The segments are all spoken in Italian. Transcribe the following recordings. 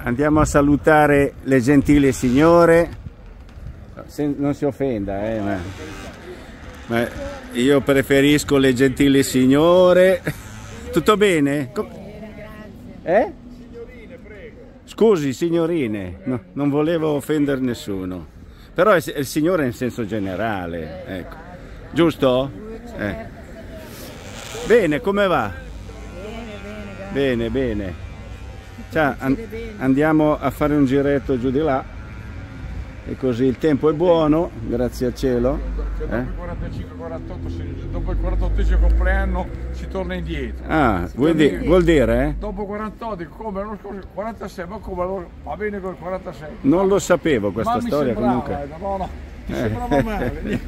Andiamo a salutare le gentili signore. Non si offenda, ma io preferisco le gentili signore. Tutto bene? Eh? Signorine, prego. Scusi, signorine, no, non volevo offendere nessuno. Però è il signore in senso generale, ecco. Giusto? Bene, come va? Bene, bene. Ciao, andiamo a fare un giretto giù di là. E così il tempo è buono, grazie al cielo. Dopo il 45-48, dopo il 48esimo compleanno si torna indietro. Ah, vuol dire? Dopo 48, come l'anno scorso, 46, ma come va bene col 46? Non lo sapevo questa ma storia comunque. No, mi sembrava male.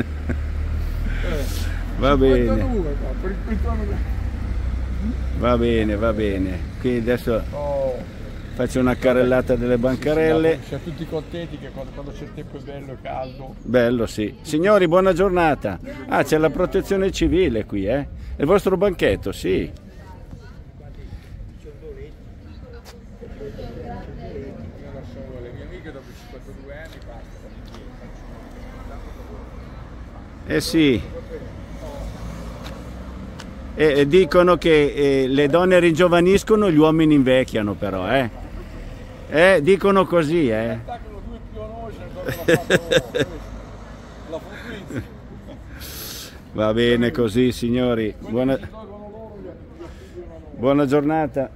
Va bene. 52, per il quinto anno. Va bene, va bene. Qui adesso faccio una carrellata delle bancarelle. Siamo tutti contenti che quando c'è il tempo è bello e caldo. Bello, sì. Signori, buona giornata. Ah, c'è la protezione civile qui, eh? È il vostro banchetto, sì. Le mie amiche dopo 52 anni basta. Eh sì. E dicono che le donne ringiovaniscono, gli uomini invecchiano però, dicono così, Va bene così, signori. Buona giornata.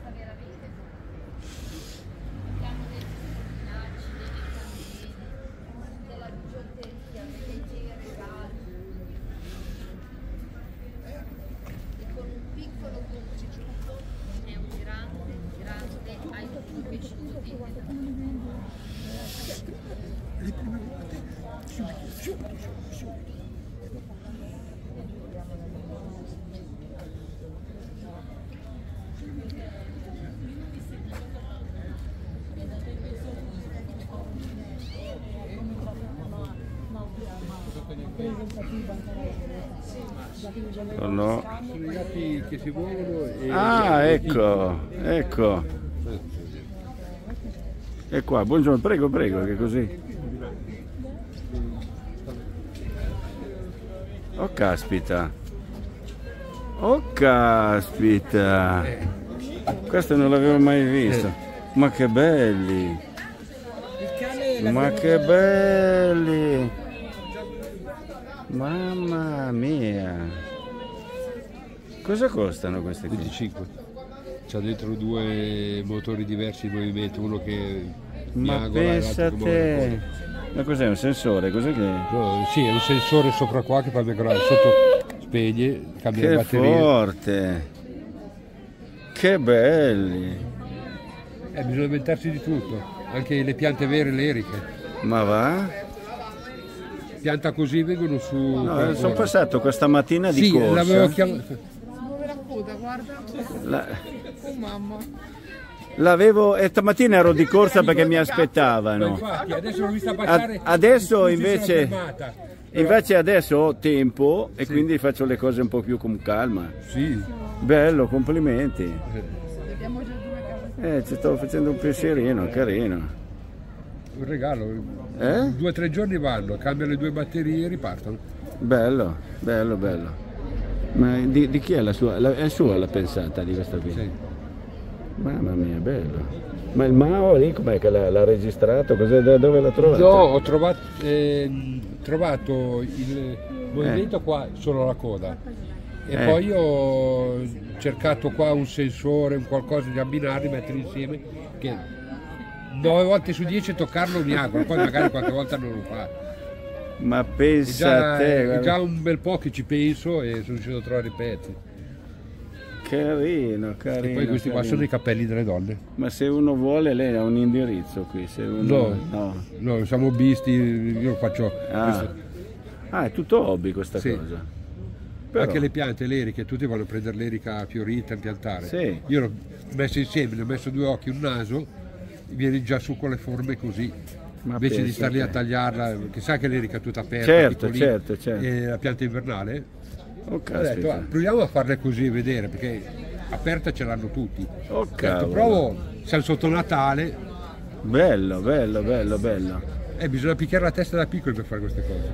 No. Sono i gatti che si muovono e... Ah, ecco, ecco. E qua, buongiorno, prego, prego, che così. Oh caspita. Oh caspita. Questo non l'avevo mai visto. Ma che belli. Ma che belli. Mamma mia. Cosa costano questi qui? 25. C'ha dentro due motori diversi di movimento, uno che ma pensa a te. Ma cos'è, un sensore? Cos'è che... No, sì, è un sensore sopra qua che fa miagolare, sotto spegne, cambia le batterie. Che forte! Che belli! Bisogna inventarsi di tutto, anche le piante vere, le eriche. Ma va? Pianta così vengono su... No, sono passato questa mattina di corsa. Sì, l'avevo chiamato. Muove la coda, guarda. Oh mamma. L'avevo, e stamattina ero di corsa perché mi aspettavano. Infatti, adesso l'ho vista passare. Adesso invece adesso ho tempo e sì, quindi faccio le cose un po' più con calma. Sì. Bello, complimenti. Abbiamo già due case. Ci stavo facendo un pensierino, carino. Un regalo. 2 o 3 giorni vanno, cambiano le 2 batterie e ripartono. Bello, bello, bello. Ma di chi è la sua? È sua la pensata di questa qui? Sì. Mamma mia, bello. Ma il Mao lì com'è che l'ha registrato? Dove l'ha trovato? No, ho trovato il movimento qua, solo la coda. E poi ho cercato qua un sensore, un qualcosa di abbinarli, mettere insieme, che 9 volte su 10 toccarlo mi auguro, poi magari qualche volta non lo fa. Ma pensa a te. È già un bel po' che ci penso e sono riuscito a trovare i pezzi. Carino, carino. E poi questi qua sono i capelli delle donne. Ma se uno vuole, lei ha un indirizzo qui? Se uno... No, siamo hobbisti, io faccio... Ah, è tutto hobby questa sì, cosa. Però... Anche le piante, le eriche, tutti vanno a prendere l'erica fiorita, impiantare. Sì. Io l'ho messo insieme, ne ho messo 2 occhi, un naso, viene già su con le forme così. Ma invece di star lì a tagliarla, perché sai che l'erica è tutta aperta, certo, certo. E la pianta invernale, ho detto, proviamo a farle così e vedere, perché aperta ce l'hanno tutti. Ho detto, provo siamo sotto Natale. Bello, bello, bello, bello. Bisogna picchiare la testa da piccoli per fare queste cose.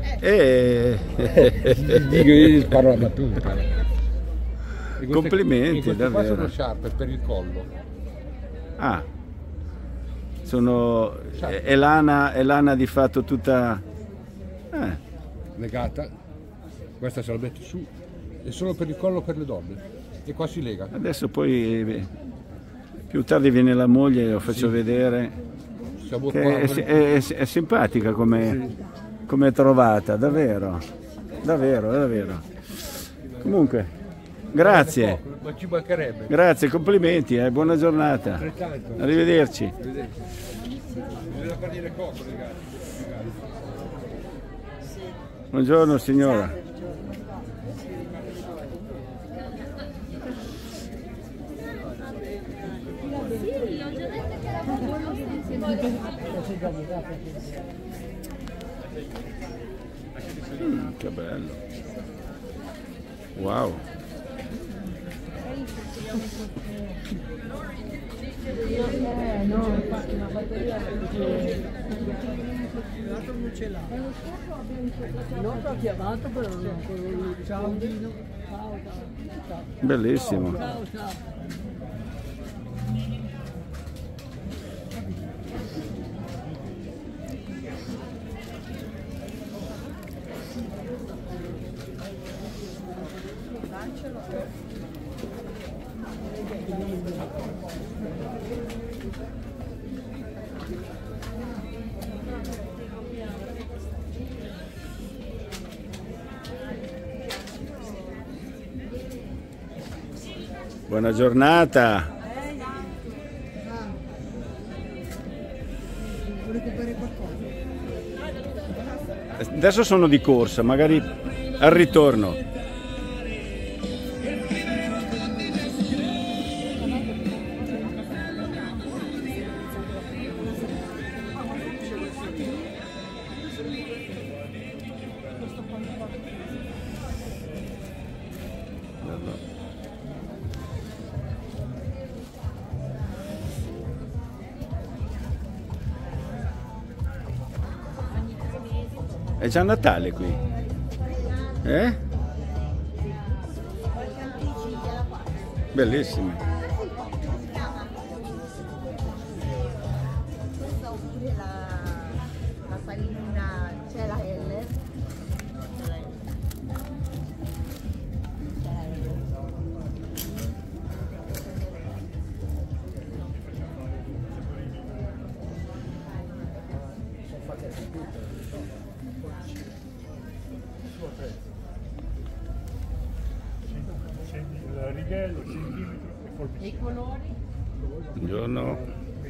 Dico, io sparo la battuta. Complimenti, davvero. Qua sono sciarpe per il collo. Ah, sono... è lana di fatto tutta... legata. Questa se la metti su. È solo per il collo per le donne. E qua si lega. Adesso poi più tardi viene la moglie e lo faccio vedere. È simpatica come è trovata, davvero, davvero, davvero. Comunque, grazie. Ma ci mancherebbe. Grazie, complimenti, buona giornata. Arrivederci. Bisogna far dire cocco, ragazzi. Buongiorno signora. Che bello. Wow. Bellissimo. Buona giornata. Adesso sono di corsa, magari al ritorno. È già Natale qui. Bellissimo. Questa oppure la farina, c'è la Heller. Il righello, centimetro e forbice. E i colori? Buongiorno.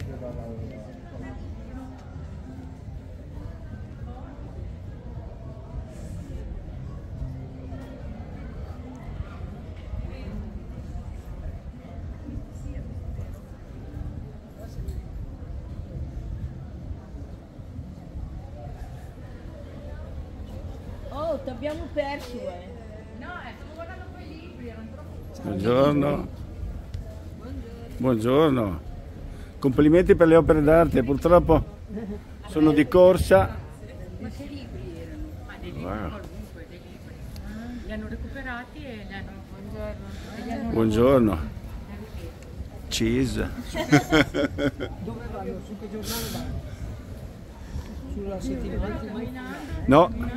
Oh, ti abbiamo perso, No, stavo guardando quei libri, erano troppo... Buongiorno. Buongiorno. Complimenti per le opere d'arte, purtroppo sono di corsa. Ma che libri erano? Ma dei libri qualunque, dei libri. Li hanno recuperati e li hanno... Buongiorno. Buongiorno. Cheese. Dove vanno? Su che giornale vanno? Sulla settimana? No. Ne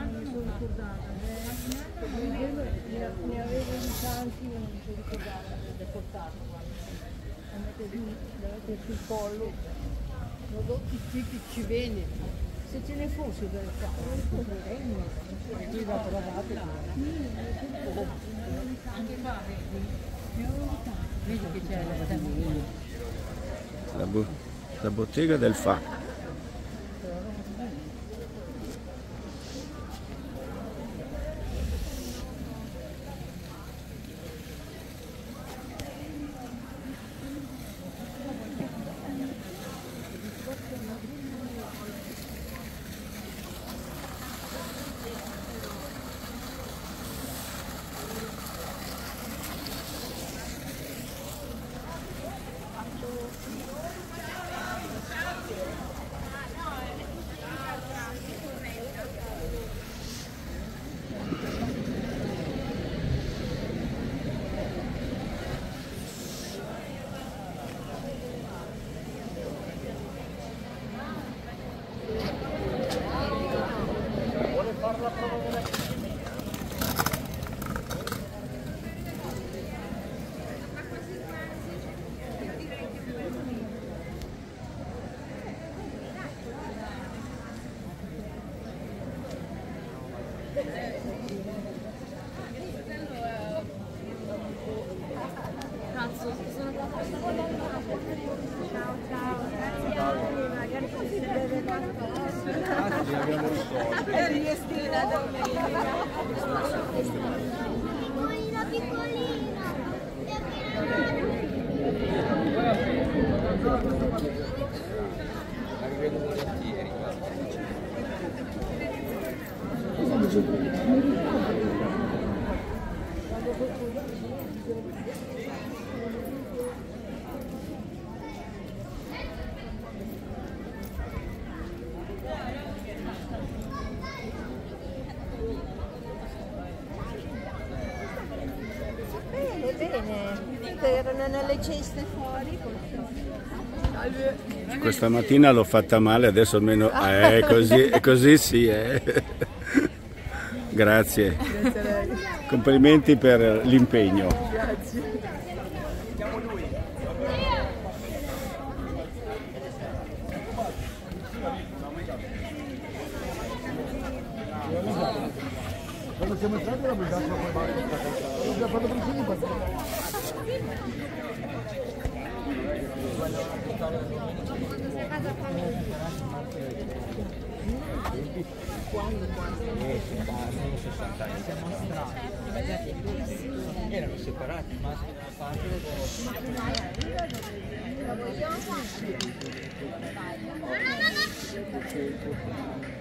avevo di tanti, non mi sono ricordata, l'ho portato qua. Andate giù, andate sul collo, prodotti tipici veneti. Se ce ne fosse da fare, le compreremmo. E qui la trovate. Anche qua, vedi che c'è La bottega del Fa. Erano nelle ceste fuori. Questa mattina l'ho fatta male, adesso almeno è così sì. Grazie. Grazie a lei. Complimenti per l'impegno. Grazie. Quando siamo stati la guidata poi fatto prima. Erano separati, i maschi da una parte e